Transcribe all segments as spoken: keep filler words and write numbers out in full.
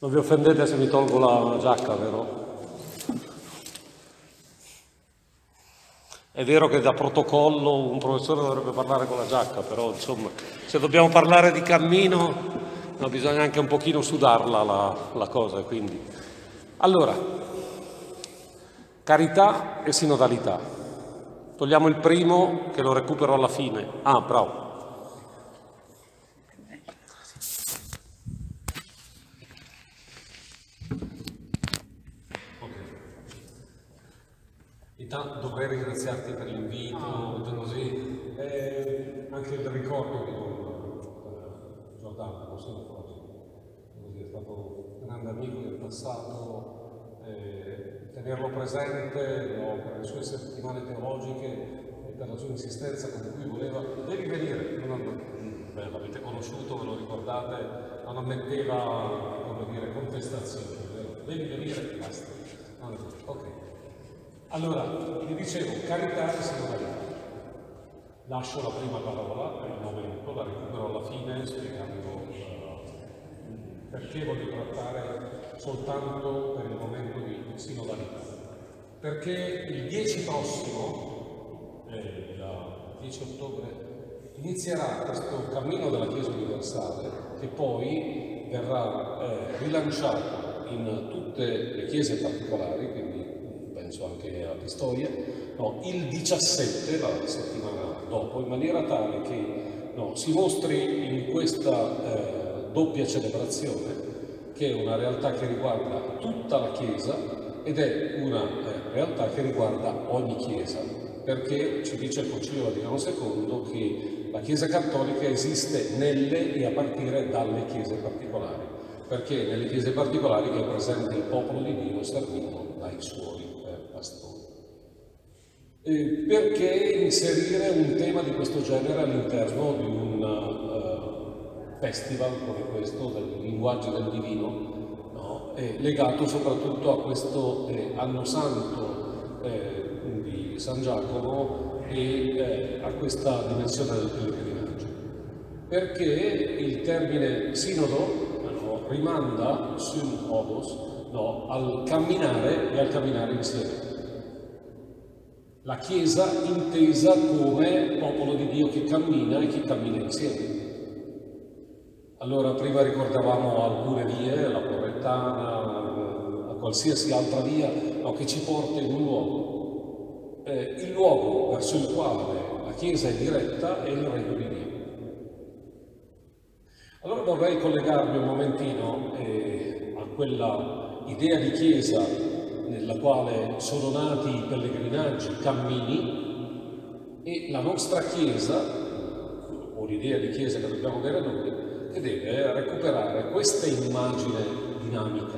Non vi offendete se mi tolgo la giacca, vero? È vero che da protocollo un professore dovrebbe parlare con la giacca, però insomma, se dobbiamo parlare di cammino, no, bisogna anche un pochino sudarla la, la cosa, quindi. Allora, carità e sinodalità. Togliamo il primo, che lo recupero alla fine. Ah, bravo. Intanto dovrei ringraziarti per l'invito, oh. così, eh, anche il ricordo di con Giordano, Monsignor Frosi, così è stato un grande amico del passato, eh, tenerlo presente no, per le sue settimane teologiche e per la sua insistenza con cui voleva, devi venire, non, beh, l'avete conosciuto, ve lo ricordate, non ammetteva, come dire, contestazioni, vero? Devi venire e basta. No, ok. Allora, vi dicevo, carità e sinodalità. Lascio la prima parola per il momento, la recupero alla fine spiegando uh, perché voglio trattare soltanto per il momento di sinodalità. Perché il dieci prossimo, eh, il dieci ottobre, inizierà questo cammino della Chiesa universale che poi verrà eh, rilanciato in tutte le chiese particolari, quindi penso anche a Pistoia, no, il diciassette, la settimana dopo, in maniera tale che no, si mostri in questa eh, doppia celebrazione, che è una realtà che riguarda tutta la Chiesa ed è una eh, realtà che riguarda ogni Chiesa, perché ci dice il Concilio Vaticano secondo che la Chiesa cattolica esiste nelle e a partire dalle Chiese particolari, perché nelle Chiese particolari è presente il popolo di Dio servito dai suoi pastori. Eh, perché inserire un tema di questo genere all'interno di un uh, festival come questo, del linguaggio del divino, no? eh, legato soprattutto a questo eh, anno santo eh, di San Giacomo e eh, a questa dimensione del pellegrinaggio? Perché il termine sinodo no, rimanda sum odos no, al camminare e al camminare insieme. La Chiesa intesa come popolo di Dio che cammina e che cammina insieme. Allora, prima ricordavamo alcune vie, la Porrettana, a qualsiasi altra via no, che ci porta in un luogo. Eh, il luogo verso il quale la Chiesa è diretta è il Regno di Dio. Allora vorrei collegarmi un momentino eh, a quella idea di Chiesa nella quale sono nati i pellegrinaggi, i cammini, e la nostra Chiesa, o l'idea di Chiesa che dobbiamo avere noi, che deve recuperare questa immagine dinamica.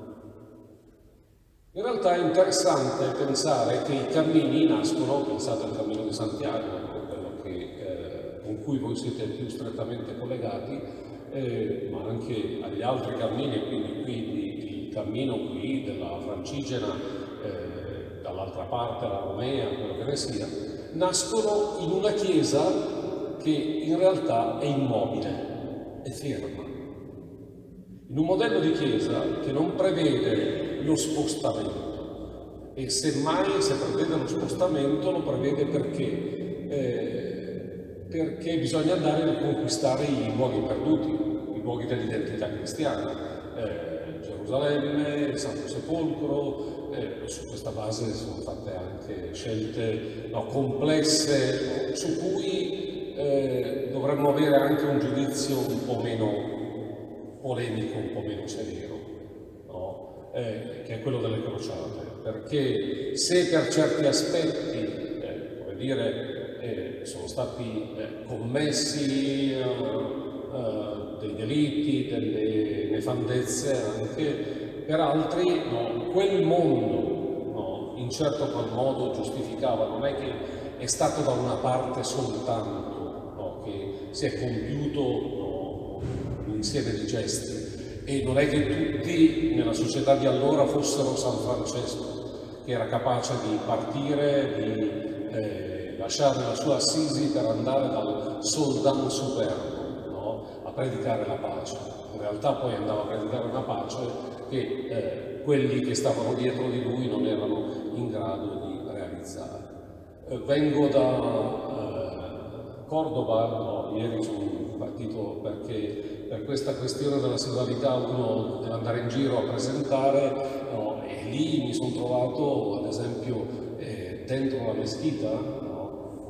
In realtà è interessante pensare che i cammini nascono, pensate al cammino di Santiago, quello che, eh, con cui voi siete più strettamente collegati, eh, ma anche agli altri cammini, quindi qui il cammino qui della Francigena, eh, dall'altra parte la Romea, quello che ne sia, nascono in una Chiesa che in realtà è immobile, è ferma. In un modello di Chiesa che non prevede lo spostamento e semmai se prevede lo spostamento lo prevede perché, eh, perché bisogna andare a conquistare i luoghi perduti, i luoghi dell'identità cristiana. Eh, Gerusalemme, il Santo Sepolcro, eh, su questa base sono fatte anche scelte no, complesse su cui eh, dovremmo avere anche un giudizio un po' meno polemico, un po' meno severo, no? eh, che è quello delle crociate, perché se per certi aspetti, eh, come dire, eh, sono stati eh, commessi uh, Uh, dei delitti, delle nefandezze anche, per altri no, quel mondo no, in certo qual modo giustificava, non è che è stato da una parte soltanto no, che si è compiuto no, un insieme di gesti, e non è che tutti nella società di allora fossero San Francesco, che era capace di partire, di eh, lasciare la sua Assisi per andare dal Soldan Superbo a predicare la pace. In realtà poi andava a predicare una pace che eh, quelli che stavano dietro di lui non erano in grado di realizzare. Eh, vengo da eh, Cordova, no, ieri sono partito perché per questa questione della sessualità uno deve andare in giro a presentare, no, e lì mi sono trovato ad esempio eh, dentro la meschita, no,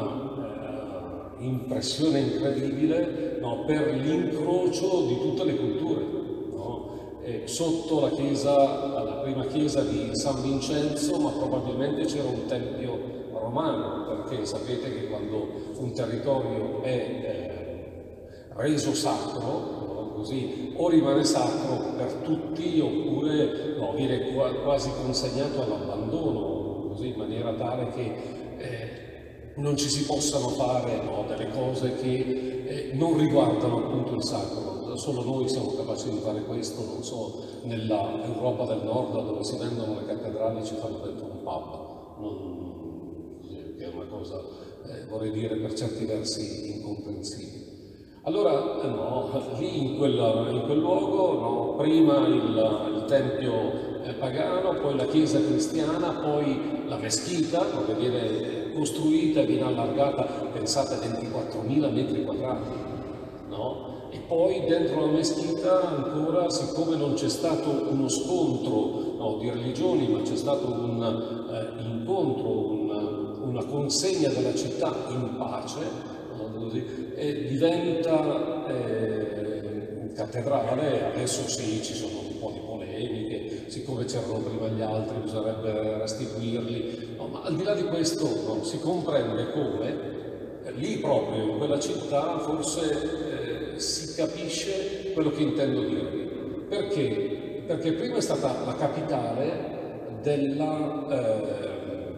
una eh, impressione incredibile, no, per l'incrocio di tutte le culture. No? Eh, sotto la chiesa, la prima chiesa di San Vincenzo, ma probabilmente c'era un tempio romano, perché sapete che quando un territorio è eh, reso sacro, no, così, o rimane sacro per tutti oppure no, viene quasi consegnato all'abbandono, così, in maniera tale che eh, non ci si possano fare, no, delle cose che eh, non riguardano appunto il sacro. Solo noi siamo capaci di fare questo, non so, nella Europa del Nord dove si vendono le cattedrali ci fanno dentro un pub, non, che è una cosa, eh, vorrei dire, per certi versi incomprensibile. Allora, eh, no, lì in quel, in quel luogo, no, prima il, il tempio eh, pagano, poi la chiesa cristiana, poi la meschita, no, che viene costruita e viene allargata, pensate, ventiquattromila metri quadrati, no? E poi dentro la meschita ancora, siccome non c'è stato uno scontro, no, di religioni, ma c'è stato un eh, incontro, un, una consegna della città in pace, no, così, e diventa eh, cattedrale. Adesso sì, ci sono un po' di polemiche, siccome c'erano prima gli altri bisognerebbe restituirli, no, ma al di là di questo, no, si comprende come eh, lì proprio in quella città forse si capisce quello che intendo dirvi. Perché? Perché prima è stata la capitale della, eh,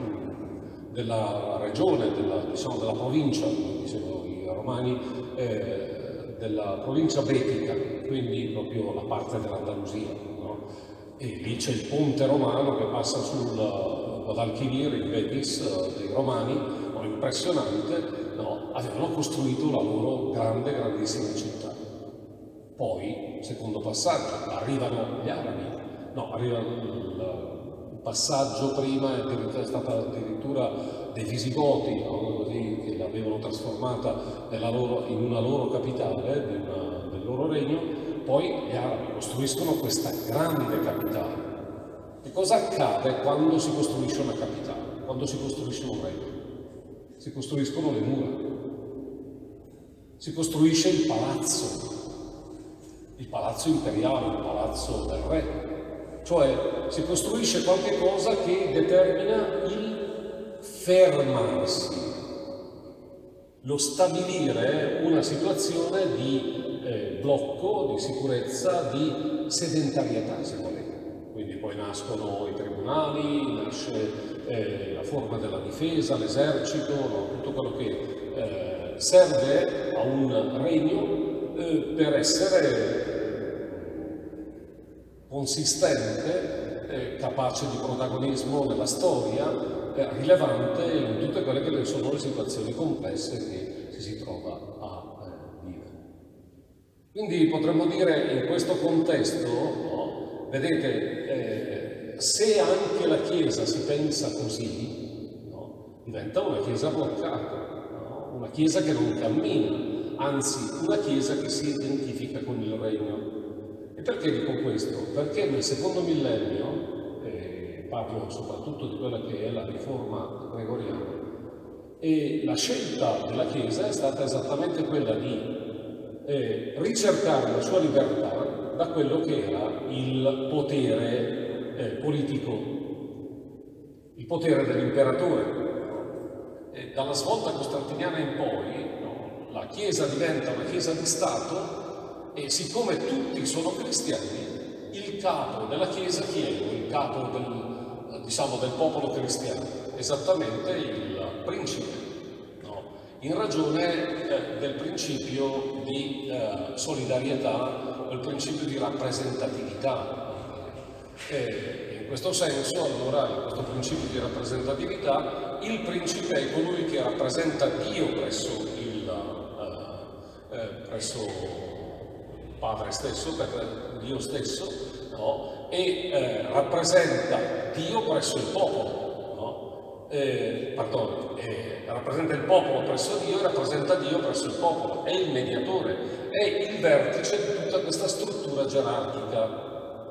della regione, della, diciamo, della provincia, come dicevano i romani, eh, della provincia betica, quindi proprio la parte dell'Andalusia, no? E lì c'è il ponte romano che passa sul Guadalquivir, il Betis dei romani, no, impressionante. No, avevano costruito la loro grande, grandissima città. Poi, secondo passaggio, arrivano gli arabi, no, arriva il, il passaggio prima è stata addirittura dei Visigoti, no, così, che l'avevano trasformata loro, in una loro capitale, di una, del loro regno. Poi gli arabi costruiscono questa grande capitale. Che cosa accade quando si costruisce una capitale, quando si costruisce un regno? Si costruiscono le mura, si costruisce il palazzo, il palazzo imperiale, il palazzo del re, cioè si costruisce qualche cosa che determina il fermarsi, lo stabilire una situazione di eh, blocco, di sicurezza, di sedentarietà, se volete. Quindi poi nascono i tribunali, nasce eh, la forma della difesa, l'esercito, no? Tutto quello che eh, serve a un regno eh, per essere consistente, eh, capace di protagonismo nella storia, eh, rilevante in tutte quelle che sono le situazioni complesse che si, si trova a eh, vivere. Quindi potremmo dire in questo contesto, no, vedete, eh, se anche la Chiesa si pensa così, no, diventa una Chiesa bloccata, no? Una Chiesa che non cammina, anzi una Chiesa che si identifica con il Regno. E perché dico questo? Perché nel secondo millennio, eh, parlo soprattutto di quella che è la riforma gregoriana, e la scelta della Chiesa è stata esattamente quella di eh, ricercare la sua libertà da quello che era il potere eh, politico, il potere dell'imperatore. E dalla svolta costantiniana in poi, no, la Chiesa diventa una Chiesa di Stato e siccome tutti sono cristiani, il capo della Chiesa chi è? Il capo del, diciamo, del popolo cristiano, esattamente il principe, no? In ragione eh, del principio di eh, solidarietà, del principio di rappresentatività. E in questo senso, allora, in questo principio di rappresentatività, il principe è colui che rappresenta Dio presso il, eh, eh, presso il Padre stesso, per Dio stesso, no? no? E eh, rappresenta Dio presso il popolo, no? eh, pardon, eh, rappresenta il popolo presso Dio e rappresenta Dio presso il popolo, è il mediatore, è il vertice di tutta questa struttura gerarchica.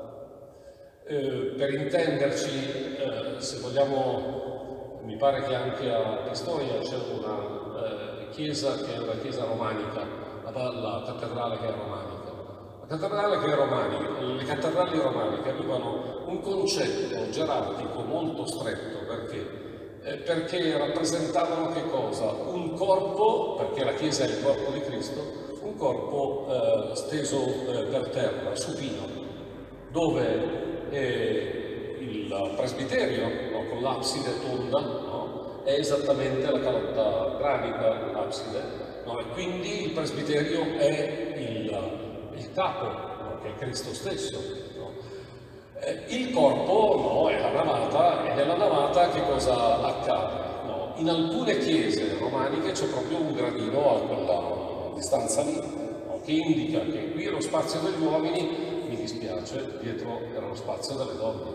Eh, per intenderci, eh, se vogliamo, mi pare che anche a Pistoia c'è una eh, chiesa che è una chiesa romanica, la, la cattedrale che è romanica. La cattedrale che è romanica, le cattedrali romaniche avevano un concetto gerarchico molto stretto, perché? Eh, perché rappresentavano che cosa? Un corpo, perché la chiesa è il corpo di Cristo, un corpo eh, steso eh, per terra, supino, dove eh, il presbiterio, no, con l'abside tonda, no, è esattamente la calotta granica, l'abside, no, e quindi il presbiterio è il, il capo, no, che è Cristo stesso. No. Eh, il corpo, no, è la navata, e nella navata che cosa accade? No, in alcune chiese romaniche c'è proprio un gradino a quella distanza lì, no, che indica che qui è lo spazio degli uomini. Mi dispiace, dietro era lo spazio delle donne,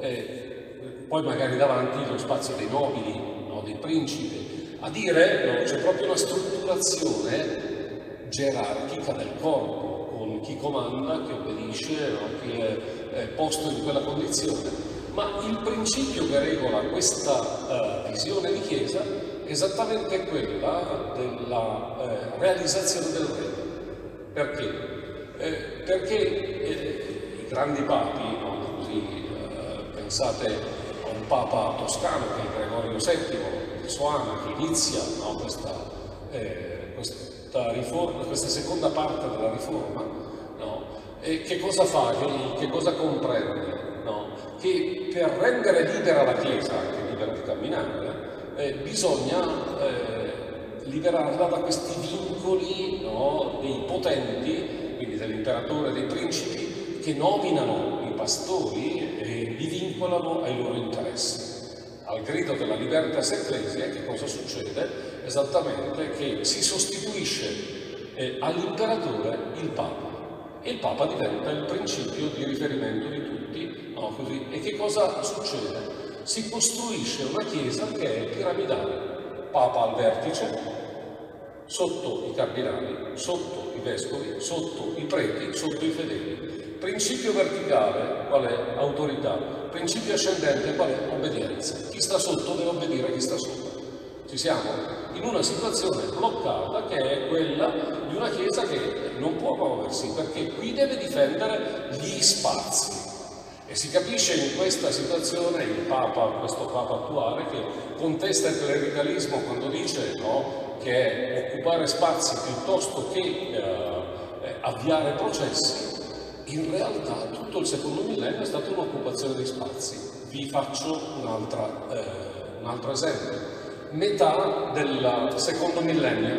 e poi magari davanti lo spazio dei nobili, no, dei principi. A dire, no, c'è proprio una strutturazione gerarchica del corpo, con chi comanda, chi obbedisce, no, chi è, è posto in quella condizione. Ma il principio che regola questa uh, visione di Chiesa è esattamente quella della uh, realizzazione del regno. Perché? Eh, perché eh, i grandi papi, no, così, eh, pensate a un papa toscano che è Gregorio settimo di Soana, che inizia, no, questa, eh, questa, riforma, questa seconda parte della riforma, no, e che cosa fa? Che, che cosa comprende? No? Che per rendere libera la Chiesa, anche libera di camminare, eh, bisogna eh, liberarla da questi vincoli, no, dei potenti, quindi dell'imperatore e dei principi, che nominano i pastori e li vincolano ai loro interessi. Al grido della Libertas Ecclesiae che cosa succede? Esattamente che si sostituisce eh, all'imperatore il Papa, e il Papa diventa il principio di riferimento di tutti, no, così. E che cosa succede? Si costruisce una chiesa che è piramidale, Papa al vertice, sotto i cardinali, sotto i vescovi, sotto i preti, sotto i fedeli. Principio verticale, quale autorità? Principio ascendente, quale obbedienza? Chi sta sotto deve obbedire a chi sta sopra. Ci siamo? In una situazione bloccata che è quella di una Chiesa che non può muoversi, perché qui deve difendere gli spazi. E si capisce in questa situazione il Papa, questo Papa attuale, che contesta il clericalismo quando dice, no, che è occupare spazi piuttosto che eh, avviare processi. In realtà tutto il secondo millennio è stata un'occupazione di spazi. Vi faccio un, eh, un altro esempio. Metà del secondo millennio,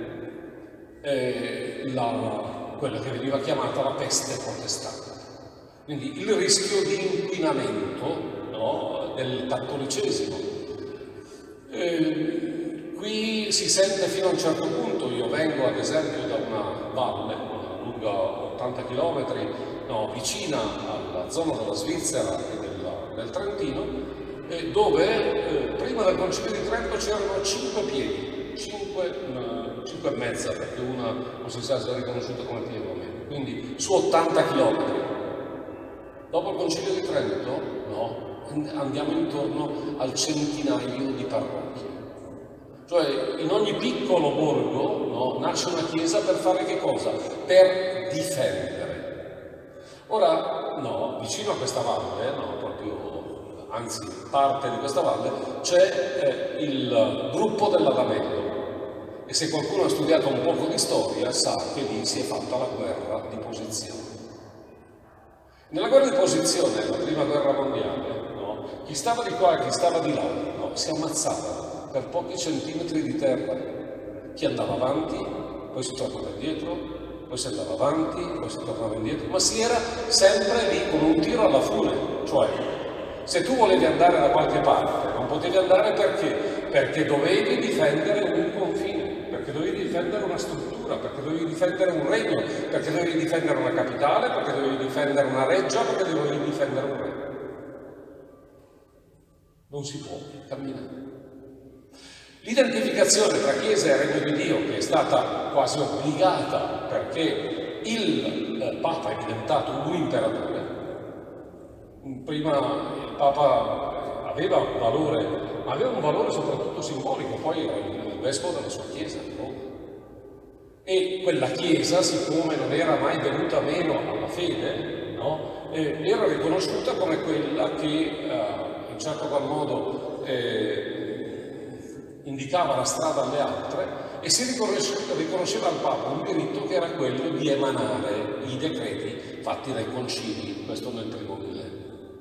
eh, la, quella che veniva chiamata la peste protestante. Quindi il rischio di inquinamento, no, del cattolicesimo. Eh, qui si sente fino a un certo punto. Io vengo ad esempio da una valle lunga ottanta chilometri, no, vicina alla zona della Svizzera e della, del Trentino, eh, dove eh, prima del Concilio di Trento c'erano cinque piedi, cinque, una, cinque e mezza, perché una non si sa se è riconosciuta come piede o meno, quindi su ottanta chilometri. Dopo il Concilio di Trento, no, andiamo intorno al centinaio di parrocchie. Cioè, in ogni piccolo borgo, no, nasce una chiesa per fare che cosa? Per difendere. Ora, no, vicino a questa valle, no, proprio, anzi, parte di questa valle, c'è eh, il gruppo dell'Adamello. E se qualcuno ha studiato un poco di storia, sa che lì si è fatta la guerra di posizione. Nella guerra di posizione, la prima guerra mondiale, no, chi stava di qua e chi stava di là, no, si ammazzavano per pochi centimetri di terra. Chi andava avanti, poi si tornava indietro, poi si andava avanti, poi si tornava indietro, ma si era sempre lì con un tiro alla fune. Cioè, se tu volevi andare da qualche parte, non potevi andare perché? Perché dovevi difendere un confine, perché dovevi difendere una struttura, perché dovevi difendere un regno, perché dovevi difendere una capitale, perché dovevi difendere una reggia, perché dovevi difendere un re. Non si può camminare. L'identificazione tra Chiesa e Regno di Dio, che è stata quasi obbligata perché il eh, Papa è diventato un imperatore. Prima il Papa aveva un valore, ma aveva un valore soprattutto simbolico, poi era il vescovo della sua Chiesa. No? E quella Chiesa, siccome non era mai venuta meno alla fede, no? eh, era riconosciuta come quella che eh, in certo qual modo eh, indicava la strada alle altre, e si riconosceva, riconosceva al Papa un diritto che era quello di emanare i decreti fatti dai concili, questo nel primo millennio.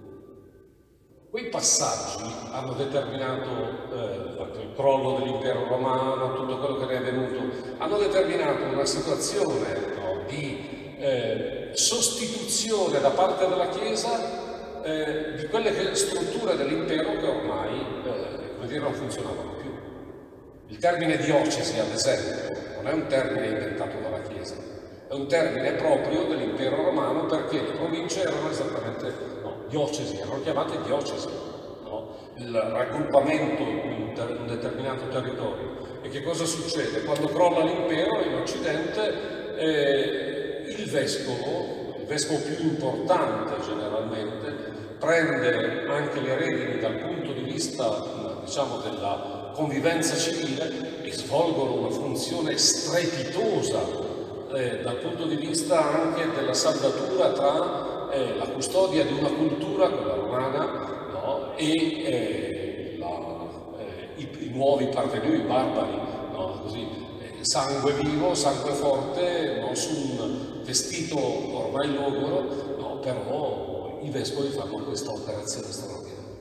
Quei passaggi hanno determinato eh, il crollo dell'impero romano, tutto quello che ne è venuto, hanno determinato una situazione no, di eh, sostituzione da parte della Chiesa eh, di quelle che, strutture dell'impero che ormai eh, come dire, non funzionavano più. Il termine diocesi, ad esempio, non è un termine inventato dalla Chiesa, è un termine proprio dell'impero romano, perché le province erano esattamente, no, diocesi, erano chiamate diocesi, no? Il raggruppamento in un determinato territorio. E che cosa succede? Quando crolla l'impero in Occidente, eh, il vescovo, il vescovo più importante generalmente, prende anche le redini dal punto di vista, diciamo, della convivenza civile, e svolgono una funzione strepitosa eh, dal punto di vista anche della saldatura tra eh, la custodia di una cultura, quella romana, no? e eh, la, eh, i, i nuovi parvenuti, i barbari, no? Così, eh, sangue vivo, sangue forte, no? Su un vestito ormai logoro, no? Però i vescovi fanno questa operazione straordinaria.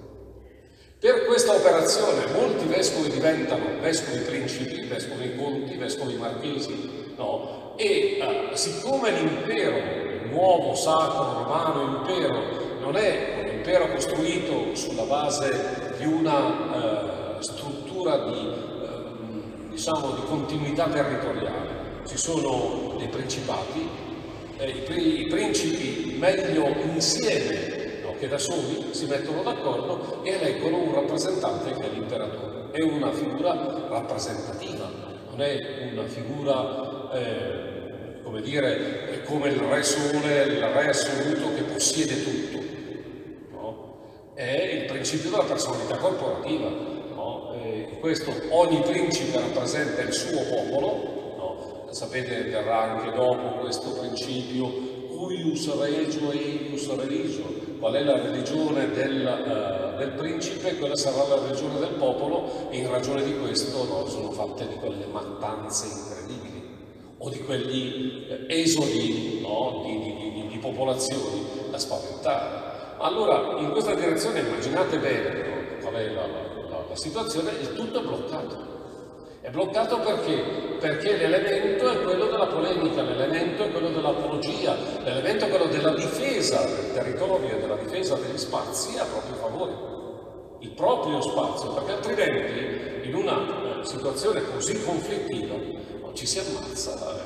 Per questa operazione molti vescovi diventano vescovi principi, vescovi conti, vescovi marchesi, no? E eh, siccome l'impero, il nuovo sacro romano impero, non è un impero costruito sulla base di una eh, struttura di, eh, diciamo, di continuità territoriale, ci sono dei principati, eh, i, i principi meglio insieme che da soli si mettono d'accordo e eleggono un rappresentante che è l'imperatore. È una figura rappresentativa, non è una figura, eh, come dire, come il re sole, il re assoluto che possiede tutto. No? È il principio della personalità corporativa. No? E questo, ogni principe rappresenta il suo popolo. No? Sapete, verrà anche dopo questo principio cuius regio e ius religio. Qual è la religione del, uh, del principe, quella sarà la religione del popolo, e in ragione di questo no, sono fatte di quelle mattanze incredibili, o di quegli eh, esodi no, di, di, di, di popolazioni da spaventare. Allora, in questa direzione immaginate bene no, qual è la, la, la situazione, il tutto è bloccato. È bloccato perché? Perché l'elemento è quello della polemica, l'elemento è quello dell'apologia, l'elemento è quello della difesa del territorio e della difesa degli spazi a proprio favore, il proprio spazio, perché altrimenti in una situazione così conflittiva no, ci si ammazza.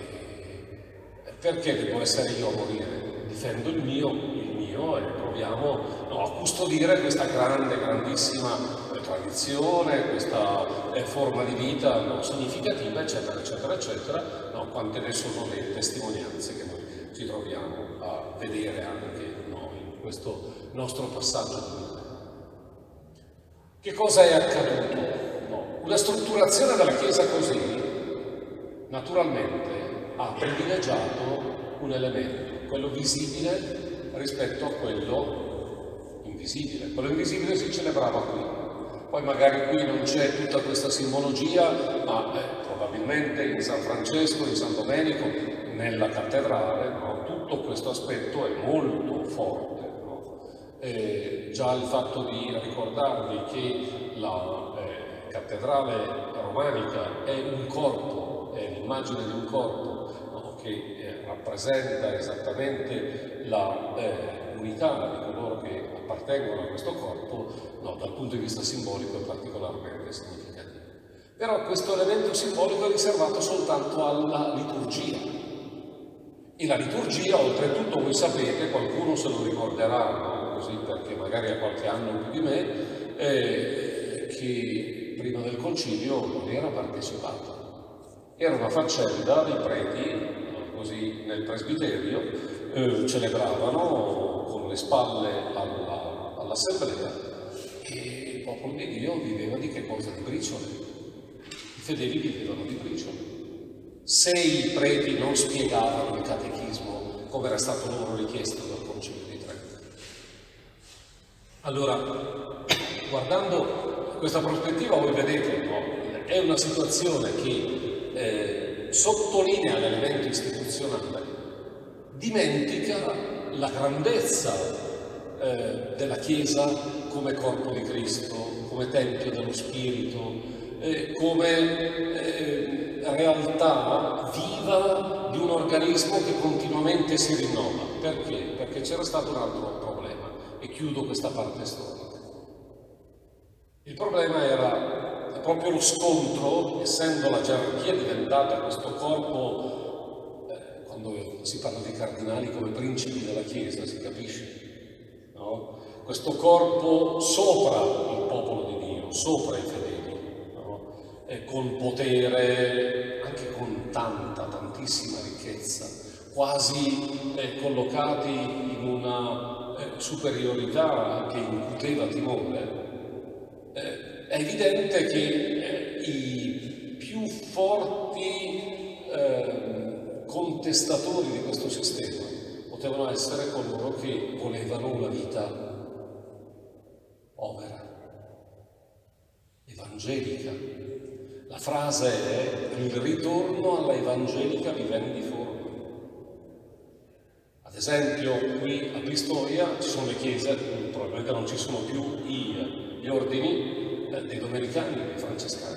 E... perché devo essere io a morire? Difendo il mio, il mio e proviamo no, a custodire questa grande, grandissima tradizione, questa eh, forma di vita no, significativa, eccetera, eccetera, eccetera, no, quante ne sono le testimonianze che noi ci troviamo a vedere anche no, in questo nostro passaggio di vita. Che cosa è accaduto? No, una strutturazione della Chiesa così, naturalmente, ha privilegiato un elemento, quello visibile rispetto a quello invisibile. Quello invisibile si celebrava qui. Poi magari qui non c'è tutta questa simbologia, ma eh, probabilmente in San Francesco, in San Domenico, nella cattedrale, no? Tutto questo aspetto è molto forte. No? Eh, già il fatto di ricordarvi che la eh, cattedrale romanica è un corpo, è l'immagine di un corpo no? che eh, rappresenta esattamente la eh, unità di coloro che appartengono a questo corpo, no, dal punto di vista simbolico è particolarmente significativo. Però questo elemento simbolico è riservato soltanto alla liturgia. E la liturgia, oltretutto, voi sapete, qualcuno se lo ricorderà, no? Così perché magari ha qualche anno in più di me, eh, che prima del concilio non era partecipata. Era una faccenda dei preti, così nel presbiterio, eh, celebravano con le spalle alla, all'assemblea, e il popolo di Dio viveva di che cosa? Di briciole. I fedeli vivevano di briciole. Se i preti non spiegavano il catechismo come era stato loro richiesto dal Concilio di Trento. Allora, guardando questa prospettiva, voi vedete, no? È una situazione che eh, sottolinea l'elemento istituzionale, dimentica la grandezza eh, della Chiesa come corpo di Cristo, come tempio dello Spirito, eh, come eh, realtà viva di un organismo che continuamente si rinnova. Perché? Perché c'era stato un altro problema, e chiudo questa parte storica. Il problema era proprio lo scontro, essendo la gerarchia diventata questo corpo, eh, quando si parla di cardinali come principi della Chiesa, si capisce, no? Questo corpo sopra il popolo di Dio, sopra i fedeli, no? E con potere, anche con tanta, tantissima ricchezza, quasi eh, collocati in una eh, superiorità che incuteva timore. Eh, è evidente che eh, i più forti eh, contestatori di questo sistema potevano essere coloro che volevano una vita povera, evangelica. La frase è il ritorno alla evangelica vivendiforme. Ad esempio, qui a Pistoia ci sono le chiese, probabilmente non ci sono più i, gli ordini eh, dei domenicani e dei francescani,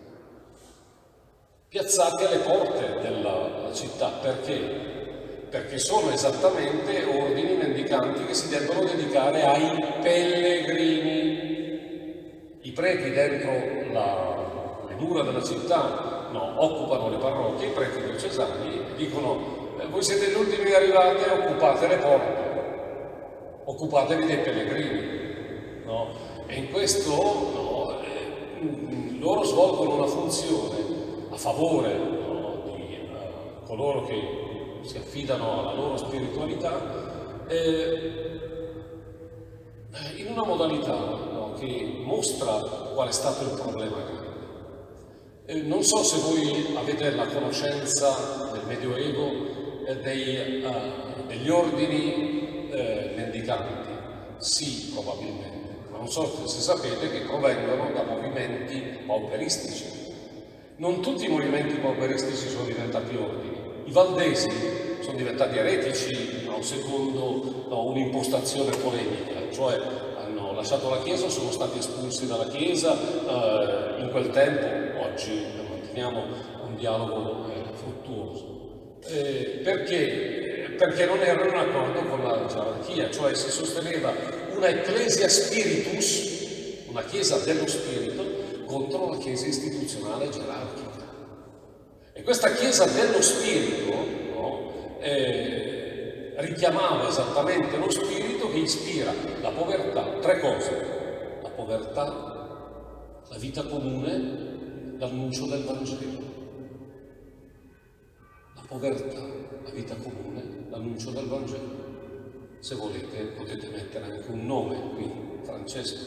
piazzati alle porte della, della città. Perché? Perché sono esattamente ordini mendicanti che si devono dedicare ai pellegrini. I preti dentro la, le mura della città no, occupano le parrocchie, i preti diocesani dicono: voi siete gli ultimi arrivati, occupate le porte, occupatevi dei pellegrini, no? E in questo no, eh, loro svolgono una funzione a favore no, di uh, coloro che si affidano alla loro spiritualità eh, in una modalità no, che mostra qual è stato il problema grande. Eh, non so se voi avete la conoscenza del Medioevo Dei, uh, degli ordini eh, mendicanti. Sì, probabilmente, ma non so se sapete che provengono da movimenti pauperistici. Non tutti i movimenti pauperistici sono diventati ordini. I valdesi sono diventati eretici no, secondo no, un'impostazione polemica, cioè hanno lasciato la Chiesa, sono stati espulsi dalla Chiesa. Eh, in quel tempo, oggi manteniamo un dialogo eh, fruttuoso. Eh, perché? Perché non erano in accordo con la gerarchia, cioè si sosteneva una ecclesia spiritus, una chiesa dello spirito, contro la chiesa istituzionale gerarchica. E questa chiesa dello spirito no, eh, richiamava esattamente lo spirito che ispira la povertà, tre cose: la povertà, la vita comune, l'annuncio del Vangelo. Povertà, la vita comune, l'annuncio del Vangelo. Se volete potete mettere anche un nome qui, Francesco,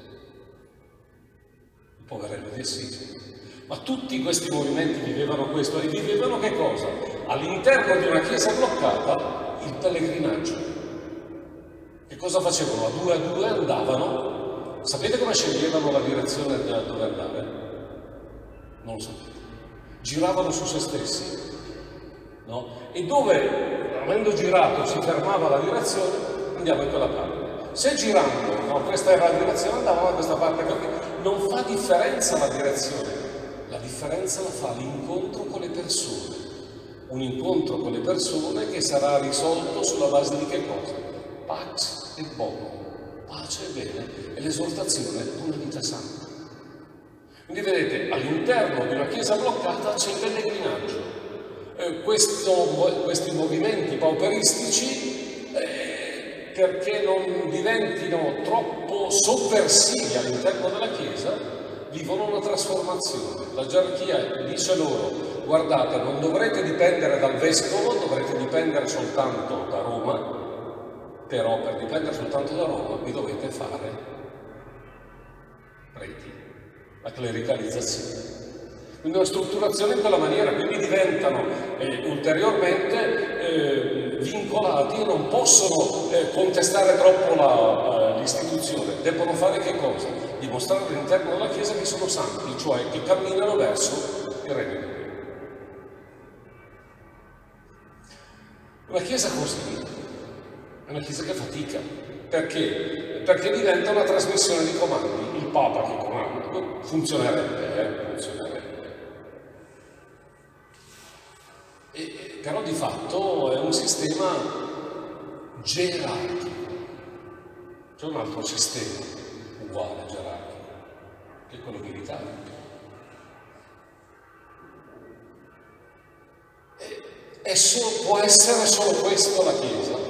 il poverello di Assisi. Ma tutti questi movimenti vivevano questo, e vivevano che cosa? All'interno di una chiesa bloccata, il pellegrinaggio. Che cosa facevano? A due a due andavano. Sapete come sceglievano la direzione da dove andare? Non lo sapete. Giravano su se stessi. No? E dove, avendo girato, si fermava la direzione, andiamo in quella parte. Se girando, no, questa era la direzione, andavamo da questa parte, perché non fa differenza la direzione, la differenza la fa l'incontro con le persone. Un incontro con le persone che sarà risolto sulla base di che cosa? Pax et bonum, pace e bene, e l'esortazione di una vita santa. Quindi vedete, all'interno di una chiesa bloccata c'è il pellegrinaggio. Eh, questo, questi movimenti pauperistici, eh, perché non diventino troppo sovversivi all'interno della chiesa, vivono una trasformazione. La gerarchia dice loro: guardate, non dovrete dipendere dal vescovo, dovrete dipendere soltanto da Roma, però per dipendere soltanto da Roma vi dovete fare preti, la clericalizzazione. Quindi una strutturazione in quella maniera, quindi diventano eh, ulteriormente eh, vincolati e non possono eh, contestare troppo la, eh, l'istituzione. Debbono fare che cosa? Dimostrare all'interno della Chiesa che sono santi, cioè che camminano verso il regno di Dio. Una Chiesa così è una Chiesa che fatica. Perché? Perché diventa una trasmissione di comandi. Il Papa che comanda funzionerebbe, eh? funzionerebbe. E, però di fatto è un sistema gerarchico. C'è un altro sistema uguale, gerarchico, che è quello militare. E, è solo, può essere solo questo la Chiesa?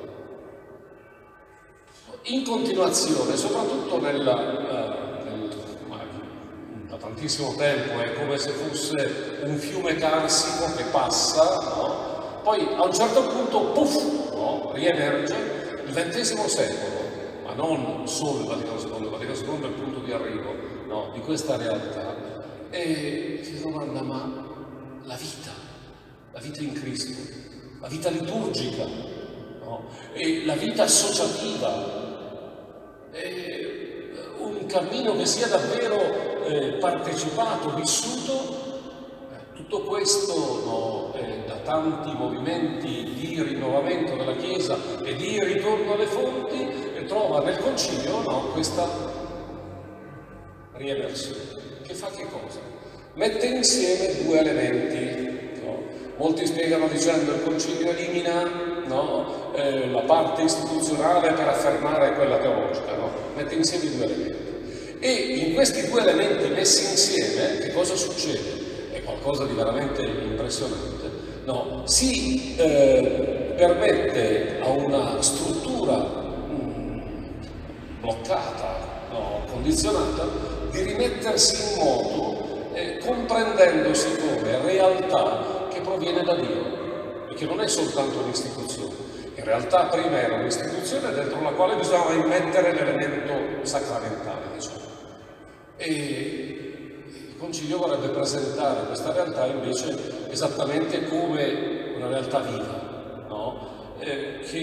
In continuazione, soprattutto nella, uh, nel, ma, da tantissimo tempo, è come se fosse un fiume carsico che passa, no? Poi a un certo punto, puff, no? riemerge il ventesimo secolo, ma non solo il Vaticano secondo, il Vaticano secondo è il punto di arrivo, no? di questa realtà. E si domanda: ma la vita, la vita in Cristo, la vita liturgica, no? e la vita associativa, è un cammino che sia davvero eh, partecipato, vissuto, eh, tutto questo no, eh, da tanti movimenti di rinnovamento della Chiesa e di ritorno alle fonti, e trova nel Concilio no, questa riemersione, che fa che cosa? Mette insieme due elementi. No? Molti spiegano dicendo che il Concilio elimina no, eh, la parte istituzionale per affermare quella teologica, no? Mette insieme i due elementi. E in questi due elementi messi insieme, che cosa succede? È qualcosa di veramente impressionante. No? Si eh, permette a una struttura mh, bloccata, no, condizionata, di rimettersi in moto, eh, comprendendosi come realtà che proviene da Dio. Che non è soltanto un'istituzione, in realtà prima era un'istituzione dentro la quale bisognava immettere l'elemento sacramentale, diciamo. E il Concilio vorrebbe presentare questa realtà invece esattamente come una realtà viva, no? eh, che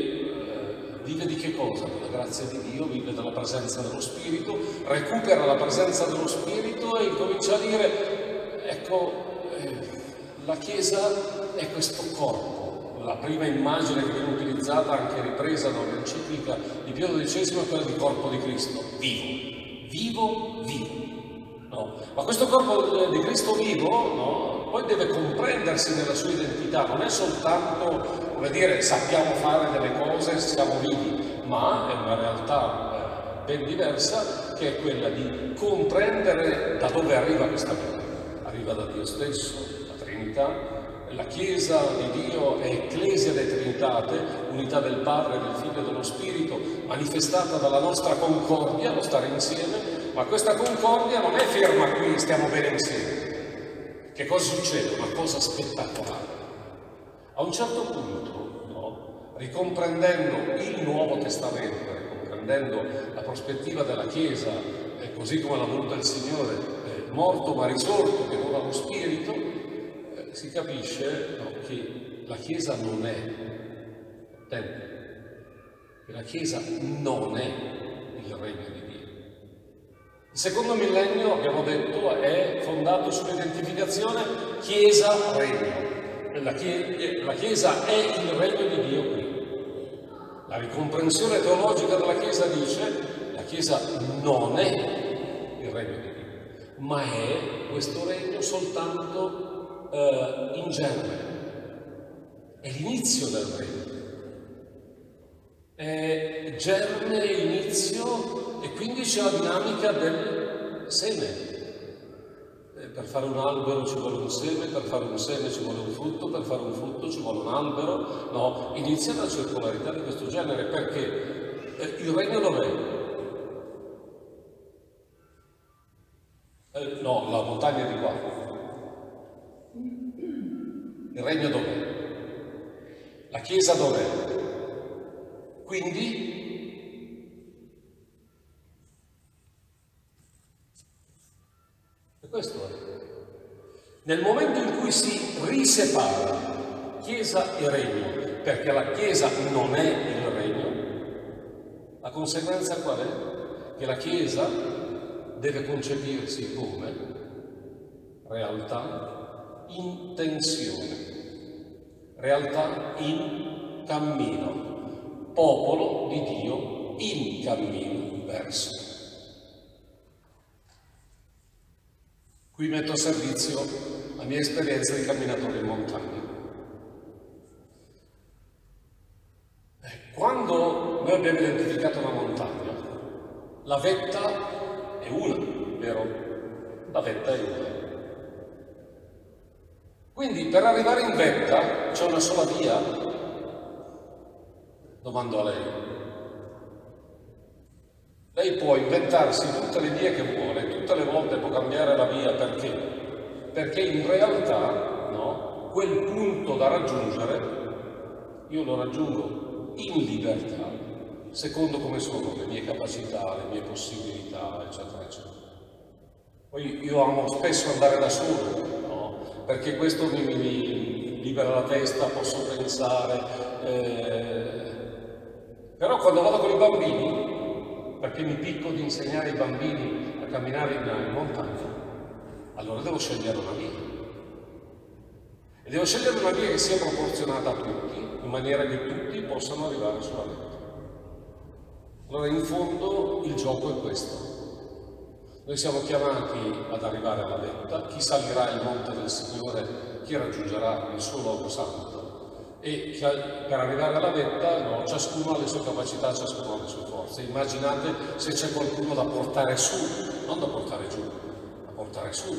eh, vive di che cosa? Della grazia di Dio, vive della presenza dello Spirito, recupera la presenza dello Spirito e incomincia a dire: ecco, eh, la Chiesa è questo corpo. La prima immagine che viene utilizzata, anche ripresa da un'enciclica di Pio dodicesimo, è quella di corpo di Cristo, vivo, vivo, vivo. No? Ma questo corpo di Cristo vivo no? poi deve comprendersi nella sua identità, non è soltanto, come dire, sappiamo fare delle cose, siamo vivi, ma è una realtà eh, ben diversa, che è quella di comprendere da dove arriva questa vita. Arriva da Dio stesso, la Trinità. La Chiesa di Dio è Ecclesia de Trinitate, unità del Padre, del Figlio e dello Spirito, manifestata dalla nostra concordia, lo stare insieme, ma questa concordia non è ferma qui, stiamo bene insieme. Che cosa succede? Una cosa spettacolare. A un certo punto, no, ricomprendendo il Nuovo Testamento, ricomprendendo la prospettiva della Chiesa, eh, così come l'ha voluta il Signore, eh, morto ma risorto, che dona lo Spirito, si capisce no, che la Chiesa non è tempio, che la Chiesa non è il regno di Dio. Il secondo millennio, abbiamo detto, è fondato sull'identificazione Chiesa-regno. La, chie- la Chiesa è il regno di Dio qui. La ricomprensione teologica della Chiesa dice: la Chiesa non è il regno di Dio, ma è questo regno soltanto Uh, in germe, è l'inizio del regno, è germe, inizio, e quindi c'è la dinamica del seme, per fare un albero ci vuole un seme, per fare un seme ci vuole un frutto, per fare un frutto ci vuole un albero. No, inizia la circolarità di questo genere, perché eh, il regno dov'è? Eh, no, la montagna è di qua. Il regno dov'è? La Chiesa dov'è? Quindi e questo è. Nel momento in cui si risepara Chiesa e regno, perché la Chiesa non è il regno, la conseguenza qual è? Che la Chiesa deve concepirsi come realtà in tensione, realtà in cammino, popolo di Dio in cammino verso. Qui metto a servizio la mia esperienza di camminatore in montagna. Quando noi abbiamo identificato una montagna, la vetta è una, vero? La vetta è una. Quindi per arrivare in vetta c'è una sola via? Domando a lei. Lei può inventarsi tutte le vie che vuole, tutte le volte può cambiare la via, perché? Perché in realtà, no, quel punto da raggiungere io lo raggiungo in libertà, secondo come sono le mie capacità, le mie possibilità, eccetera, eccetera. Poi io amo spesso andare da solo, no? Perché questo mi, mi libera la testa, posso pensare, eh... però quando vado con i bambini, perché mi picco di insegnare ai bambini a camminare in, in montagna, allora devo scegliere una via. E devo scegliere una via che sia proporzionata a tutti, in maniera che tutti possano arrivare sulla vetta. Allora in fondo il gioco è questo. Noi siamo chiamati ad arrivare alla vetta, chi salirà il monte del Signore, chi raggiungerà il suo luogo santo. E per arrivare alla vetta, no, ciascuno ha le sue capacità, ciascuno ha le sue forze. Immaginate se c'è qualcuno da portare su, non da portare giù, da portare su.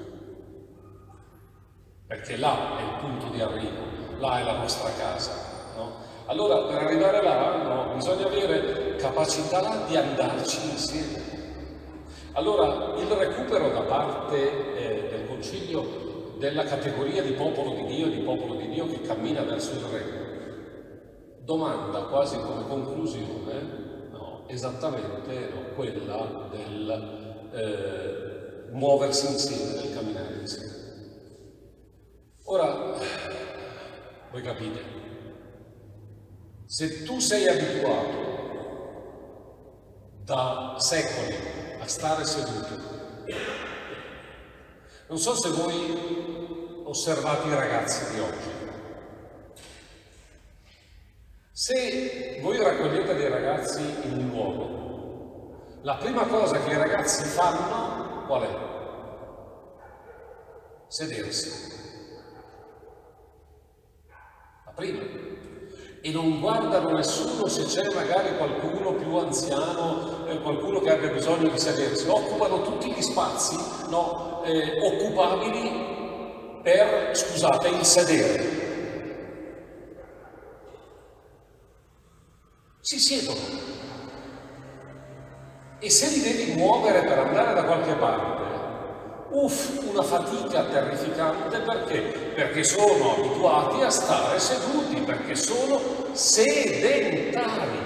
Perché là è il punto di arrivo, là è la nostra casa, no? Allora per arrivare là, no, bisogna avere capacità di andarci insieme. Allora il recupero da parte eh, del Concilio della categoria di popolo di Dio, di popolo di Dio che cammina verso il regno, domanda quasi come conclusione, no, esattamente no, quella del eh, muoversi insieme, del camminare insieme. Ora, voi capite, se tu sei abituato da secoli a stare seduto, non so se voi osservate i ragazzi di oggi. Se voi raccogliete dei ragazzi in un luogo, la prima cosa che i ragazzi fanno qual è? Sedersi. La prima. E non guardano nessuno se c'è magari qualcuno più anziano, eh, qualcuno che abbia bisogno di sedersi. Occupano tutti gli spazi, no, eh, occupabili per, scusate, il sedere. Si siedono. E se li devi muovere per andare da qualche parte, uff, una fatica terrificante, perché? Perché sono abituati a stare seduti, perché sono sedentari.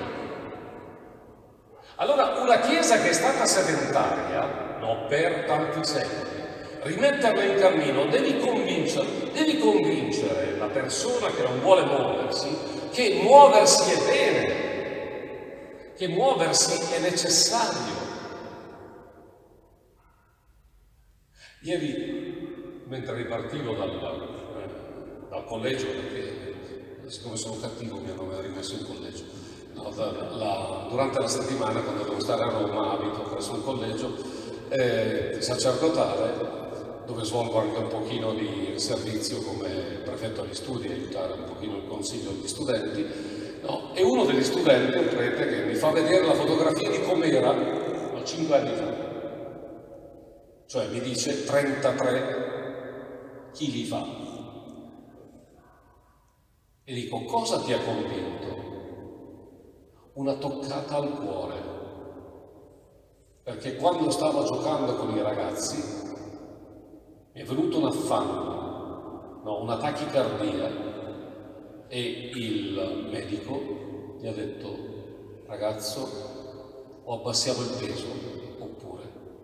Allora una Chiesa che è stata sedentaria, no, per tanti secoli, rimetterla in cammino, devi convincere, devi convincere la persona che non vuole muoversi che muoversi è bene, che muoversi è necessario. Ieri, mentre ripartivo dal, eh, dal collegio, perché siccome sono cattivo mi hanno rimesso in collegio, no, da, la, durante la settimana quando devo stare a Roma abito presso un collegio eh, sacerdotale dove svolgo anche un pochino di servizio come prefetto agli studi, aiutare un pochino il consiglio degli studenti, no? E uno degli studenti, un prete, che mi fa vedere la fotografia di com'era no, cinque anni fa. cioè mi dice trentatré chili fa. E dico, cosa ti ha convinto? Una toccata al cuore, perché quando stavo giocando con i ragazzi mi è venuto un affanno, no, una tachicardia, e il medico gli ha detto, ragazzo, o abbassiamo il peso oppure.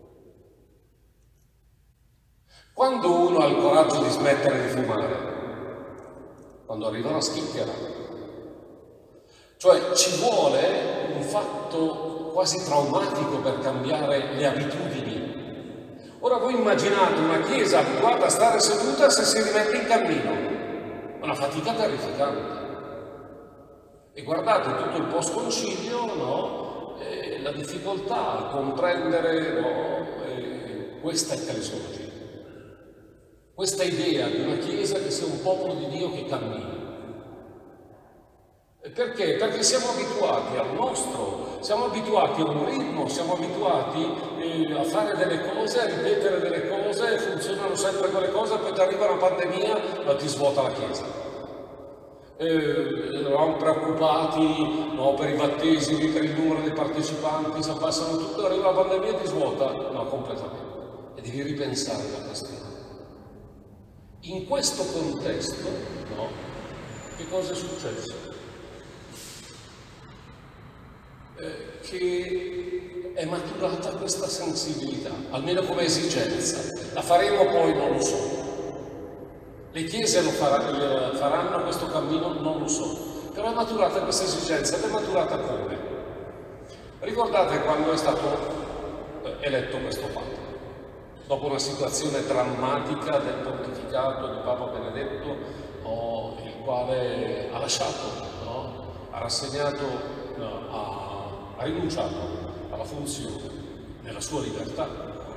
Quando uno ha il coraggio di smettere di fumare, quando arriva la schicchera, cioè ci vuole un fatto quasi traumatico per cambiare le abitudini. Ora voi immaginate una chiesa abituata a stare seduta se si rimette in cammino, una fatica terrificante. E guardate tutto il post-concilio, no? E la difficoltà a comprendere, no? E questa ecclesiologia, questa idea di una chiesa che sia un popolo di Dio che cammina. Perché? Perché siamo abituati al nostro, siamo abituati a un ritmo, siamo abituati eh, a fare delle cose, a ripetere delle cose, funzionano sempre quelle cose, poi ti arriva una pandemia, ma ti svuota la chiesa. Eh, eravamo preoccupati, no, per i battesimi, per il numero dei partecipanti, si abbassano tutto, arriva la pandemia e ti svuota, no, completamente. E devi ripensare la questione. In questo contesto, no, che cosa è successo? Eh, che è maturata questa sensibilità, almeno come esigenza. La faremo poi, non lo so. Le chiese lo faranno, faranno questo cammino, non lo so. Però è maturata questa esigenza, ed è maturata come? Ricordate quando è stato eletto questo Papa? Dopo una situazione drammatica del pontificato di Papa Benedetto, oh, il quale ha lasciato, no? ha rassegnato, no, ha ha rinunciato alla funzione nella sua libertà,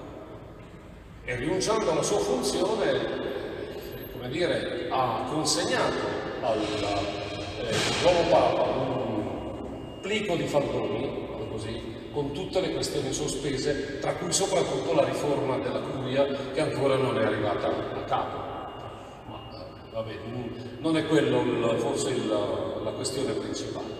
e rinunciando alla sua funzione, come dire, ha consegnato al eh, nuovo Papa un plico di faldoni, così, con tutte le questioni sospese, tra cui soprattutto la riforma della curia, che ancora non è arrivata a capo. Ma eh, vabbè, non è quello forse il, la questione principale.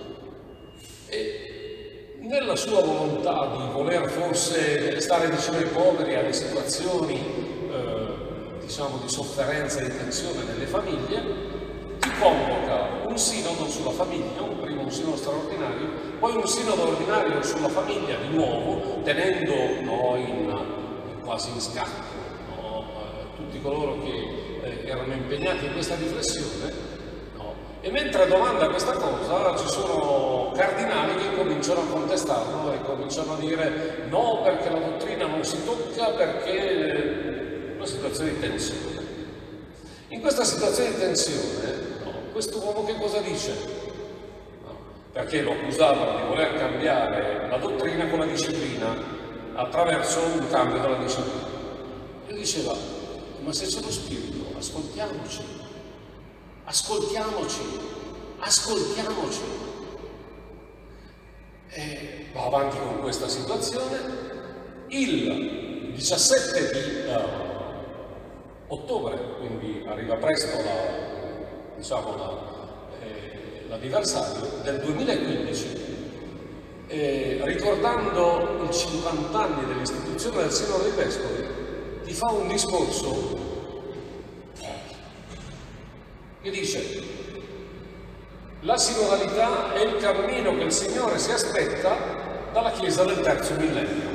E, nella sua volontà di voler forse stare vicino ai poveri, alle situazioni eh, diciamo di sofferenza e di tensione nelle famiglie, ti convoca un sinodo sulla famiglia, un primo un sinodo straordinario, poi un sinodo ordinario sulla famiglia di nuovo, tenendo no, in, quasi in scacco no, eh, tutti coloro che eh, erano impegnati in questa riflessione. E mentre domanda questa cosa, ci sono cardinali che cominciano a contestarlo e cominciano a dire no, perché la dottrina non si tocca, perché è una situazione di tensione. In questa situazione di tensione, no, questo uomo che cosa dice? No, perché lo accusavano di voler cambiare la dottrina con la disciplina, attraverso un cambio della disciplina. E diceva, ma se c'è lo spirito, ascoltiamoci. Ascoltiamoci, ascoltiamoci. E va avanti con questa situazione. Il diciassette di uh, ottobre, quindi arriva presto la, diciamo la, eh, l'anniversario del duemilaquindici, eh, ricordando i cinquanta anni dell'istituzione del Sinodo dei Vescovi, ti fa un discorso che dice: la sinodalità è il cammino che il Signore si aspetta dalla Chiesa del terzo millennio.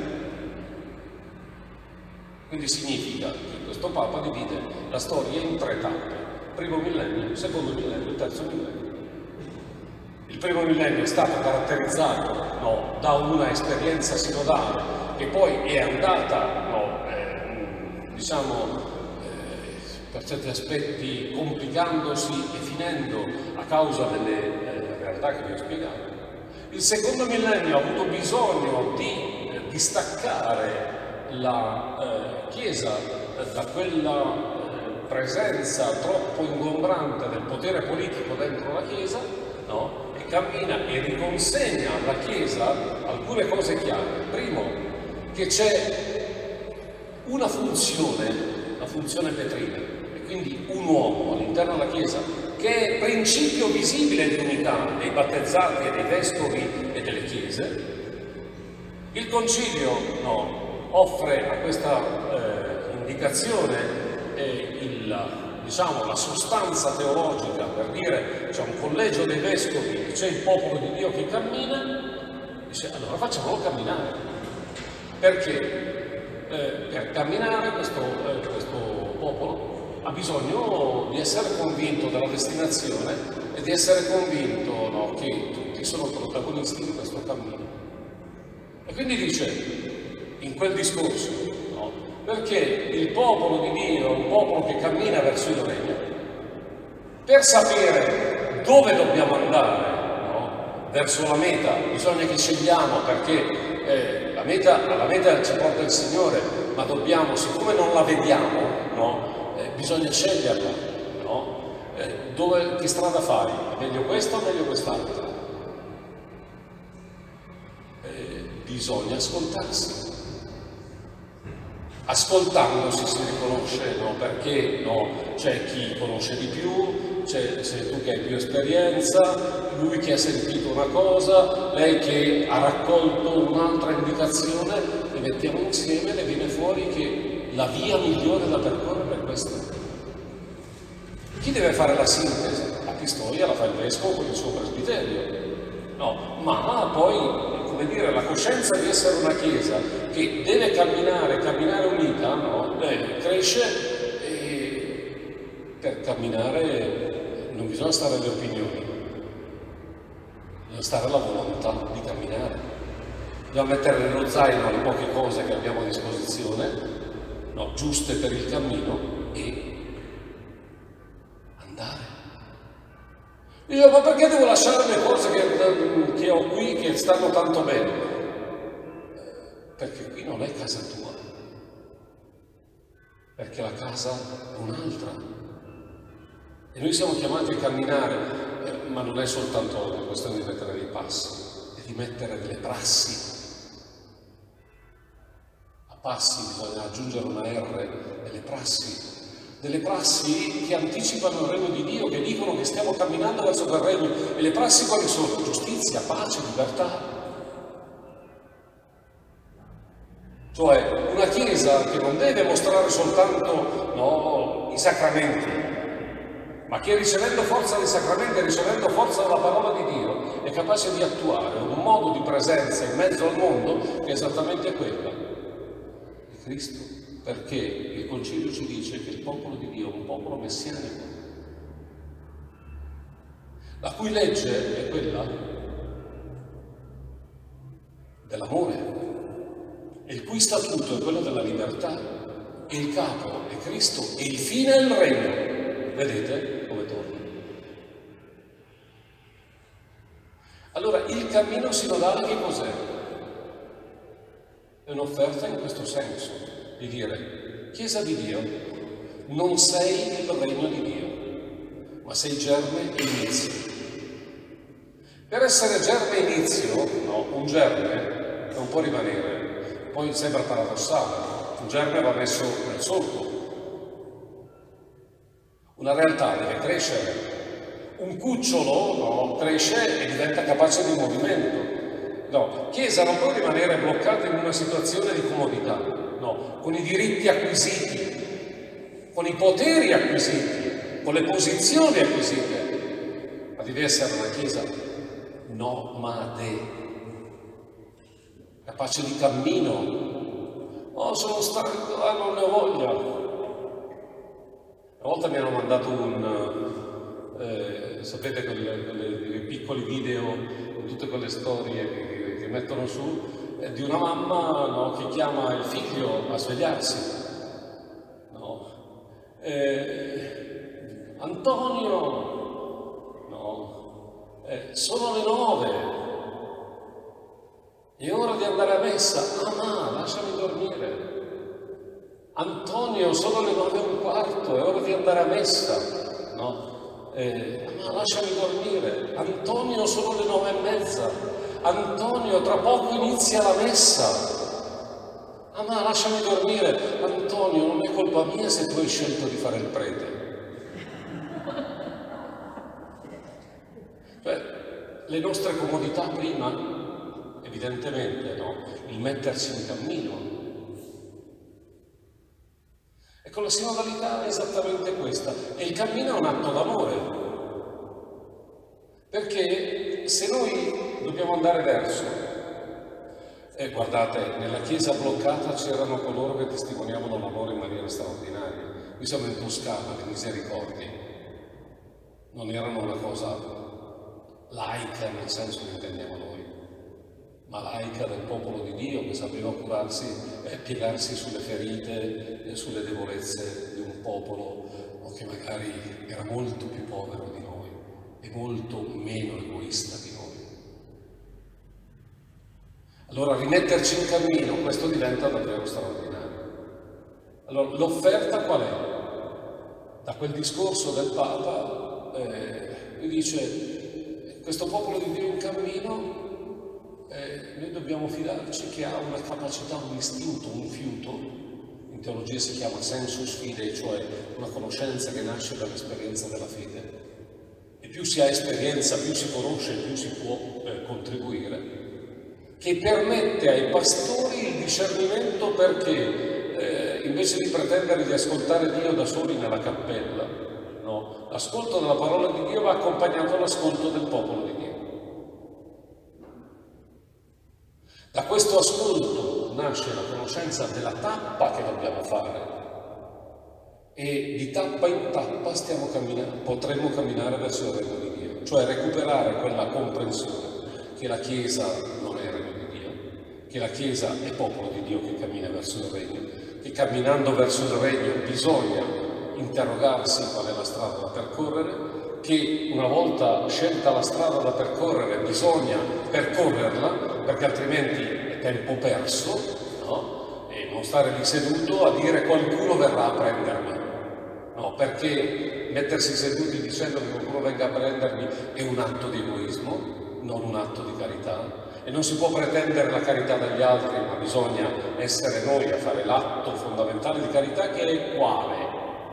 Quindi significa che questo Papa divide la storia in tre tappe: primo millennio, secondo millennio, terzo millennio. Il primo millennio è stato caratterizzato no, da una esperienza sinodale che poi è andata, no, eh, diciamo, per certi aspetti complicandosi e finendo a causa delle eh, realtà che vi ho spiegato. Il secondo millennio ha avuto bisogno di eh, distaccare la eh, Chiesa eh, da quella eh, presenza troppo ingombrante del potere politico dentro la Chiesa, no? E cammina e riconsegna alla Chiesa alcune cose chiare. Primo, che c'è una funzione, la funzione petrina, e quindi un uomo all'interno della Chiesa, che è principio visibile di unità dei battezzati e dei vescovi e delle Chiese, il Concilio no, offre a questa eh, indicazione eh, il, diciamo, la sostanza teologica, per dire c'è un collegio dei vescovi, c'è il popolo di Dio che cammina, dice allora facciamolo camminare. Perché? Eh, per camminare questo, eh, questo popolo ha bisogno di essere convinto della destinazione e di essere convinto no, che tutti sono protagonisti di questo cammino. E quindi dice in quel discorso, no, perché il popolo di Dio è un popolo che cammina verso il regno, per sapere dove dobbiamo andare, no, verso la meta, bisogna che scegliamo, perché eh, la meta, alla meta ci porta il Signore, ma dobbiamo, siccome non la vediamo, no, eh, bisogna sceglierla, no? eh, dove, che strada fai? È meglio questa o meglio quest'altra? Eh, bisogna ascoltarsi. Ascoltandosi si riconosce, no? Perché no? C'è chi conosce di più, c'è tu che hai più esperienza, lui che ha sentito una cosa, lei che ha raccolto un'altra indicazione, le mettiamo insieme e le viene fuori che la via migliore da percorrere è questa. Chi deve fare la sintesi? La Pistoia la fa il vescovo con il suo presbiterio, no? Ma poi come dire, la coscienza di essere una Chiesa che deve camminare, camminare unita, no? Beh, cresce e per camminare non bisogna stare alle opinioni, bisogna stare alla volontà di camminare. Dobbiamo mettere nello zaino le poche cose che abbiamo a disposizione, no? Giuste per il cammino e andare. Dice, ma perché devo lasciare le cose che, che ho qui, che stanno tanto bene? Perché qui non è casa tua, perché la casa è un'altra. E noi siamo chiamati a camminare, eh, ma non è soltanto una questione di mettere dei passi, è di mettere delle prassi. A passi bisogna aggiungere una R, delle prassi. Delle prassi che anticipano il regno di Dio, che dicono che stiamo camminando verso quel regno. E le prassi quali sono? Giustizia, pace, libertà. Cioè una Chiesa che non deve mostrare soltanto no, i sacramenti, ma che ricevendo forza dei sacramenti e ricevendo forza della parola di Dio è capace di attuare un modo di presenza in mezzo al mondo che è esattamente quella di Cristo. Perché il Concilio ci dice che il popolo di Dio è un popolo messianico, la cui legge è quella dell'amore, e il cui statuto è quello della libertà, e il capo è Cristo, e il fine è il regno. Vedete come torna? Allora, il cammino sinodale che cos'è? È un'offerta in questo senso. Di dire, Chiesa di Dio, non sei il regno di Dio, ma sei germe e inizio. Per essere germe e inizio, no, un germe non può rimanere, poi sembra paradossale, un germe va messo nel solco. Una realtà deve crescere, un cucciolo no, cresce e diventa capace di movimento. No, Chiesa non può rimanere bloccata in una situazione di comodità. No, con i diritti acquisiti, con i poteri acquisiti, con le posizioni acquisite, ma deve essere una Chiesa nomade, capace di cammino. Oh, sono stanco, ah, non ne ho voglia. Una volta mi hanno mandato un, eh, sapete, quelle, quelle, quei piccoli video con tutte quelle storie che, che mettono su, di una mamma no, che chiama il figlio a svegliarsi. No. Eh, Antonio, no. eh, sono le nove, è ora di andare a messa. Ah, ma lasciami dormire. Antonio, sono le nove e un quarto, è ora di andare a messa. No. Eh, ma lasciami dormire. Antonio, sono le nove e mezza. Antonio, tra poco inizia la messa. Ah, ma lasciami dormire, Antonio, non è colpa mia se tu hai scelto di fare il prete. Beh, le nostre comodità prima, evidentemente, no? Il mettersi in cammino. Ecco, la sinodalità è esattamente questa. E il cammino è un atto d'amore. Perché se noi dobbiamo andare verso, e guardate, nella chiesa bloccata c'erano coloro che testimoniavano l'amore in maniera straordinaria. Qui siamo in Toscana, le misericordie. Non erano una cosa laica nel senso che intendiamo noi, ma laica del popolo di Dio che sapeva curarsi e piegarsi sulle ferite e sulle debolezze di un popolo che magari era molto più povero di noi e molto meno egoista di noi. Allora rimetterci in cammino, questo diventa davvero straordinario. Allora l'offerta qual è? Da quel discorso del Papa eh, lui dice: questo popolo di Dio in cammino, eh, noi dobbiamo fidarci che ha una capacità, un istinto, un fiuto, in teologia si chiama sensus fidei, cioè una conoscenza che nasce dall'esperienza della fede. E più si ha esperienza, più si conosce, più si può eh, contribuire, che permette ai pastori il discernimento perché eh, invece di pretendere di ascoltare Dio da soli nella cappella, no, l'ascolto della parola di Dio va accompagnato all'ascolto del popolo di Dio. Da questo ascolto nasce la conoscenza della tappa che dobbiamo fare e di tappa in tappa stiamo camminando, potremo camminare verso il regno di Dio, cioè recuperare quella comprensione che la Chiesa non è regno di Dio, che la Chiesa è popolo di Dio che cammina verso il regno, che camminando verso il regno bisogna interrogarsi qual è la strada da percorrere, che una volta scelta la strada da percorrere bisogna percorrerla, perché altrimenti è tempo perso, no? E non stare lì seduto a dire qualcuno verrà a prendermi, no? Perché mettersi seduti dicendo che qualcuno venga a prendermi è un atto di egoismo, non un atto di carità, e non si può pretendere la carità dagli altri, ma bisogna essere noi a fare l'atto fondamentale di carità, che è quale?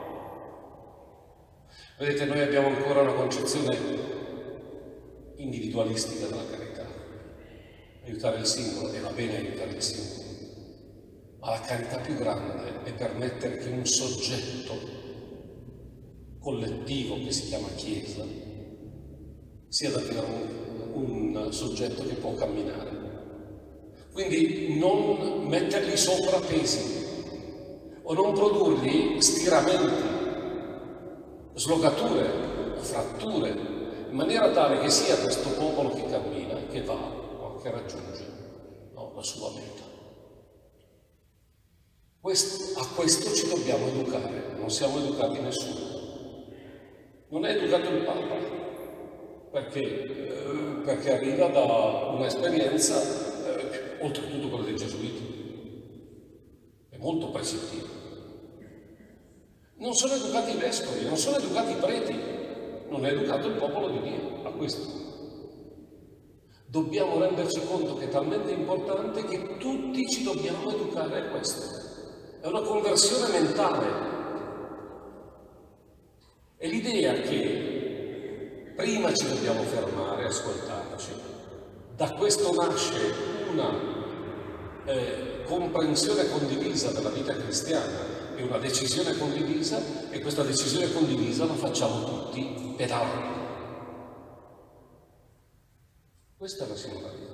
Vedete, noi abbiamo ancora una concezione individualistica della carità. Aiutare il singolo, e va bene aiutare il singolo, ma la carità più grande è permettere che un soggetto collettivo che si chiama Chiesa sia davvero un, un soggetto che può camminare. Quindi non mettergli sopra pesi o non produrgli stiramenti, slogature, fratture, in maniera tale che sia questo popolo che cammina, che va, che raggiunge, no, la sua meta. Questo, a questo ci dobbiamo educare, non siamo educati nessuno. Non è educato il Papa, perché, eh, perché arriva da un'esperienza, eh, oltretutto quella dei Gesuiti, è molto precettiva. Non sono educati i vescovi, non sono educati i preti, non è educato il popolo di Dio a questo. Dobbiamo renderci conto che è talmente importante che tutti ci dobbiamo educare a questo. È una conversione mentale. È l'idea che prima ci dobbiamo fermare e ascoltarci. Da questo nasce una eh, comprensione condivisa della vita cristiana e una decisione condivisa, e questa decisione condivisa la facciamo tutti pedalando. Questa è la sinodalità.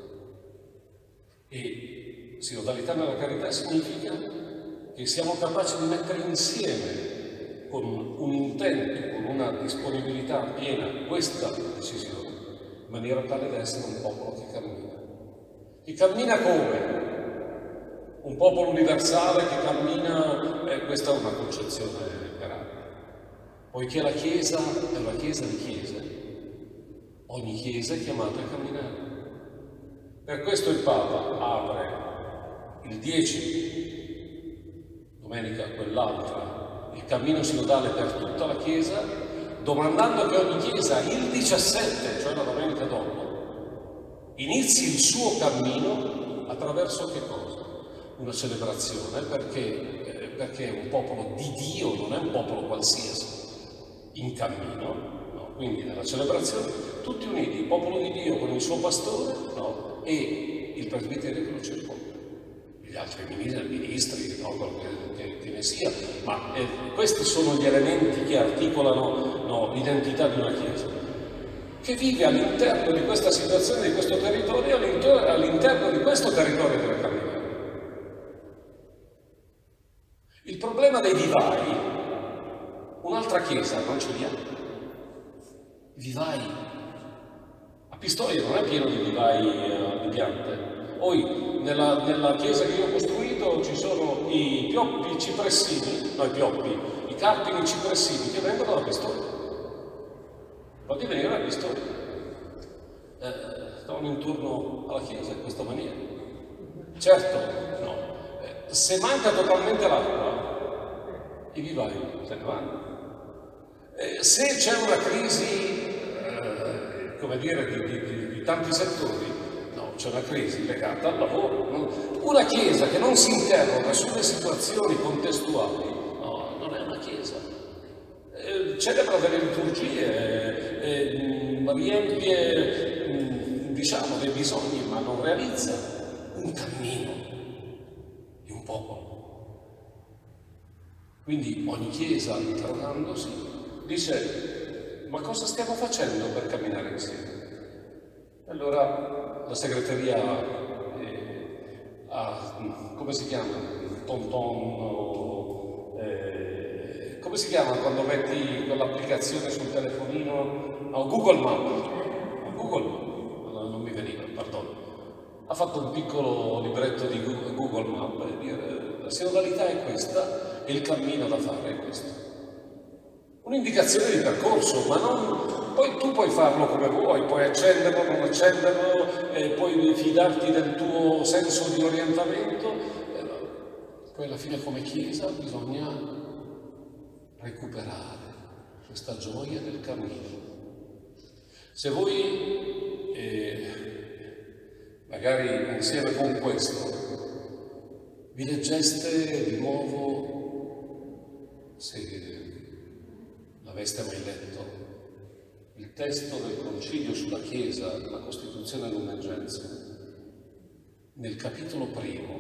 E sinodalità nella carità significa che siamo capaci di mettere insieme, con un intento, con una disponibilità piena, questa decisione, in maniera tale da essere un popolo che cammina. Che cammina come? Un popolo universale che cammina, eh, questa è una concezione liberale. Poiché la Chiesa è una Chiesa di chiese, ogni Chiesa è chiamata a camminare. Per questo il Papa apre il dieci, domenica quell'altra, il cammino sinodale per tutta la Chiesa, domandando che ogni Chiesa il diciassette, cioè la domenica dopo, inizi il suo cammino attraverso che cosa? una celebrazione perché, eh, perché è un popolo di Dio, non è un popolo qualsiasi, in cammino, no? Quindi nella celebrazione tutti uniti, il popolo di Dio con il suo pastore, no? E il presbiterio che lo circonda, gli altri ministri, ministri no? Quello che, che, che ne sia, ma eh, questi sono gli elementi che articolano no, l'identità di una Chiesa, che vive all'interno di questa situazione, di questo territorio, all'interno di questo territorio deve camminare. Il problema dei vivai, un'altra Chiesa non ce li ha. I vivai, a Pistoia non è pieno di vivai uh, di piante. Poi nella, nella chiesa che io ho costruito ci sono i pioppi cipressini, no i pioppi, i carpini cipressini che vengono da Pistoia. Fatti venire a Pistoia. Eh, stavano intorno alla chiesa in questa maniera. Certo, no. Eh, se manca totalmente l'acqua, i vivai se ne vanno. Eh, se c'è una crisi, eh, come dire, di, di, di, di tanti settori, no, c'è una crisi legata al lavoro. No? Una chiesa che non si interroga sulle situazioni contestuali, no, non è una chiesa. Eh, celebra delle liturgie, eh, eh, riempie, eh, diciamo, dei bisogni, ma non realizza un cammino di un popolo. Quindi ogni chiesa, interrogandosi, dice: ma cosa stiamo facendo per camminare insieme? Allora la segreteria eh, ha, come si chiama? Tonton, eh, come si chiama quando metti quell'applicazione sul telefonino? No, Google Maps. Google Maps, non mi veniva, perdono. Ha fatto un piccolo libretto di Google Maps e dire: la sinodalità è questa e il cammino da fare è questo. Un'indicazione di percorso, ma non, poi tu puoi farlo come vuoi, puoi accenderlo, non accenderlo, eh, puoi fidarti del tuo senso di orientamento, eh, poi alla fine come Chiesa bisogna recuperare questa gioia del cammino. Se voi, eh, magari insieme con questo, vi leggeste di nuovo, se aveste mai letto il testo del Concilio sulla Chiesa, della Costituzione Lumen Gentium, nel capitolo primo,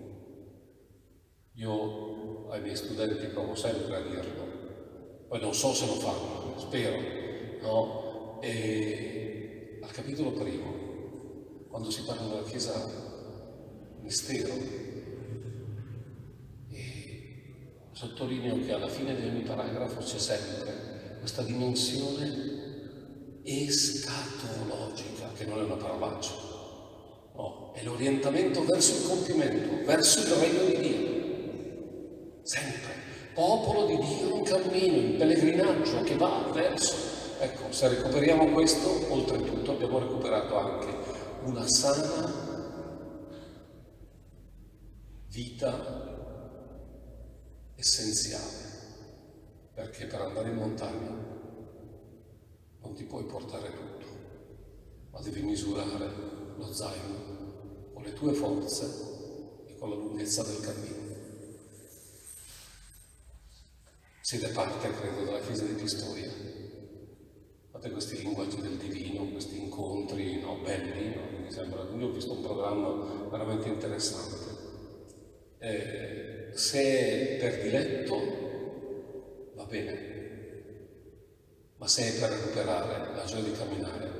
io ai miei studenti provo sempre a dirlo, poi non so se lo fanno, spero, no? E al capitolo primo, quando si parla della Chiesa mistero, sottolineo che alla fine di ogni paragrafo c'è sempre questa dimensione escatologica, che non è una parolaccia, no, è l'orientamento verso il compimento, verso il regno di Dio. Sempre. Popolo di Dio in cammino, in pellegrinaggio, che va verso. Ecco, se recuperiamo questo, oltretutto abbiamo recuperato anche una sana vita essenziale, perché per andare in montagna non ti puoi portare tutto, ma devi misurare lo zaino con le tue forze e con la lunghezza del cammino. Siete parte, credo, della Chiesa di Pistoia. Fate questi linguaggi del divino, questi incontri no, belli, no? Mi sembra, io ho visto un programma veramente interessante. Eh, se è per diletto va bene, ma se è per recuperare la gioia di camminare